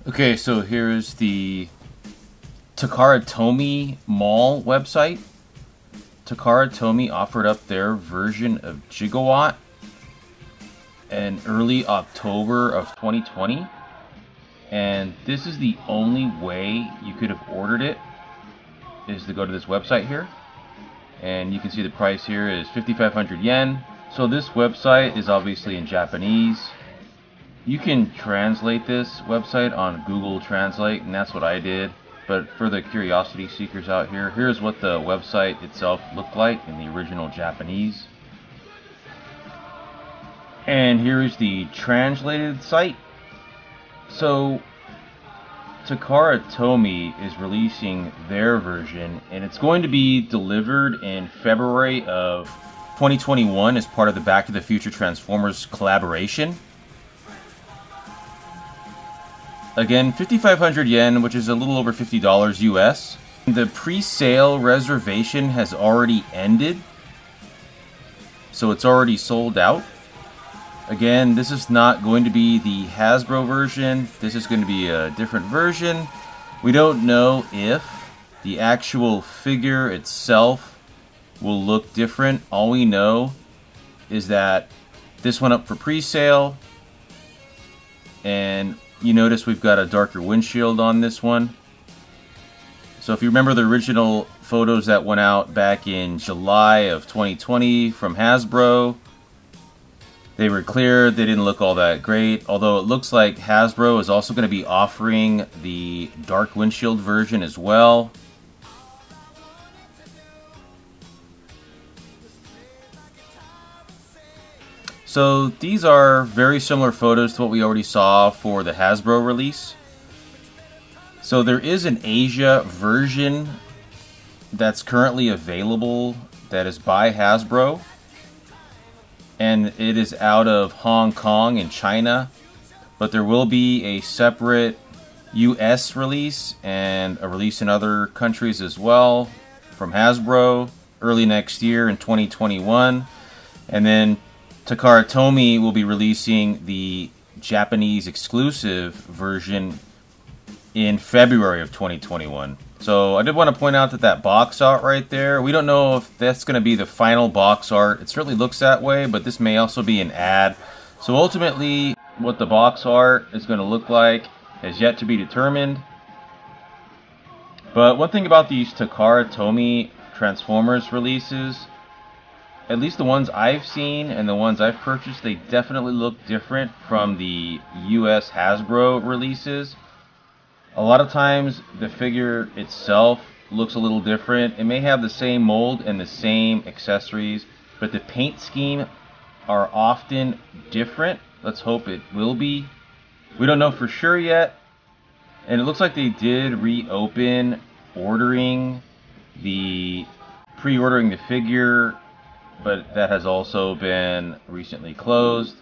Okay, so here's the Takara Tomy Mall website. Takara Tomy offered up their version of Gigawatt in early October of 2020. And this is the only way you could have ordered it, is to go to this website here. And you can see the price here is 5,500 yen. So this website is obviously in Japanese. You can translate this website on Google Translate, and that's what I did. But for the curiosity seekers out here, here's what the website itself looked like in the original Japanese. And here is the translated site. So Takara Tomy is releasing their version, and it's going to be delivered in February of 2021 as part of the Back to the Future Transformers collaboration. Again, 5,500 yen, which is a little over $50 US. The pre-sale reservation has already ended, so it's already sold out. Again, this is not going to be the Hasbro version. This is going to be a different version. We don't know if the actual figure itself will look different. All we know is that this went up for pre-sale, and you notice we've got a darker windshield on this one. So if you remember the original photos that went out back in July of 2020 from Hasbro, they were clear. They didn't look all that great. Although it looks like Hasbro is also going to be offering the dark windshield version as well. So these are very similar photos to what we already saw for the Hasbro release. So there is an Asia version that's currently available that is by Hasbro. And it is out of Hong Kong and China. But there will be a separate US release and a release in other countries as well from Hasbro early next year in 2021. And then Takara Tomy will be releasing the Japanese exclusive version in February of 2021. So I did want to point out that box art right there, we don't know if that's going to be the final box art. It certainly looks that way, but this may also be an ad. So ultimately, what the box art is going to look like is yet to be determined. But one thing about these Takara Tomy Transformers releases, at least the ones I've seen and the ones I've purchased, they definitely look different from the US Hasbro releases. A lot of times the figure itself looks a little different. It may have the same mold and the same accessories, but the paint scheme are often different. Let's hope it will be. We don't know for sure yet. And it looks like they did reopen pre-ordering the figure, but that has also been recently closed.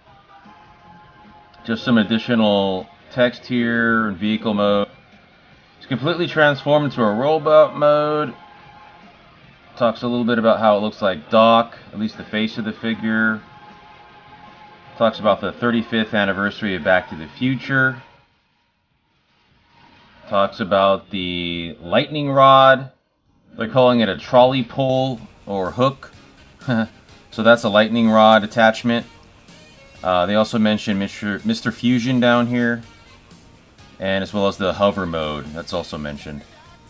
Just some additional text here in vehicle mode. It's completely transformed into a robot mode. Talks a little bit about how it looks like Doc, at least the face of the figure. Talks about the 35th anniversary of Back to the Future. Talks about the lightning rod. They're calling it a trolley pole or hook. So that's a lightning rod attachment. They also mentioned Mr. Fusion down here, and as well as the hover mode, that's also mentioned.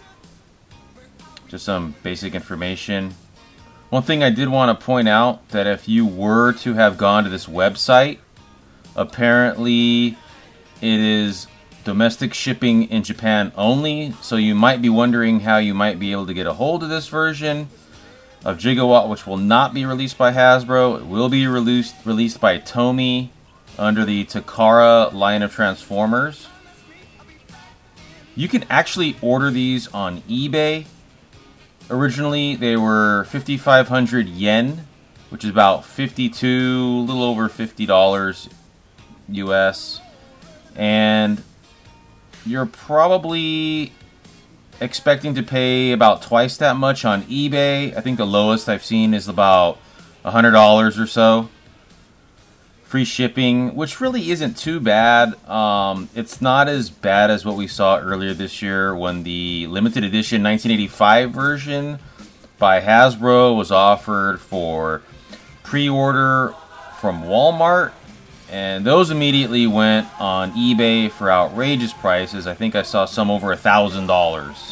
Just some basic information. One thing I did want to point out, that if you were to have gone to this website, apparently it is domestic shipping in Japan only, so you might be wondering how you might be able to get a hold of this version of Gigawatt, which will not be released by Hasbro. It will be released by Tomy under the Takara line of Transformers. You can actually order these on eBay. Originally, they were 5,500 yen, which is about a little over $50 US. And you're probably expecting to pay about twice that much on eBay. I think the lowest I've seen is about $100 or so free shipping, which really isn't too bad. It's not as bad as what we saw earlier this year when the limited edition 1985 version by Hasbro was offered for pre-order from Walmart, and those immediately went on eBay for outrageous prices. I think I saw some over $1,000.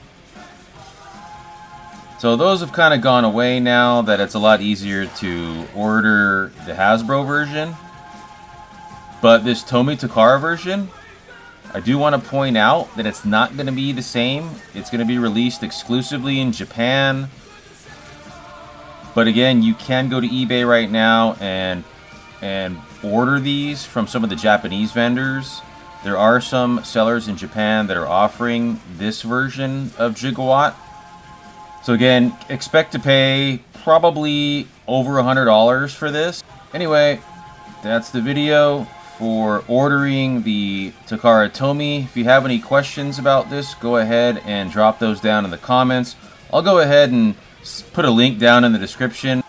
So those have kind of gone away now that it's a lot easier to order the Hasbro version. But this Tomy Takara version, I do want to point out that it's not going to be the same. It's going to be released exclusively in Japan. But again, you can go to eBay right now and order these from some of the Japanese vendors. There are some sellers in Japan that are offering this version of Gigawatt. So again, expect to pay probably over $100 for this. Anyway, that's the video for ordering the Takara Tomy. If you have any questions about this, go ahead and drop those down in the comments. I'll go ahead and put a link down in the description.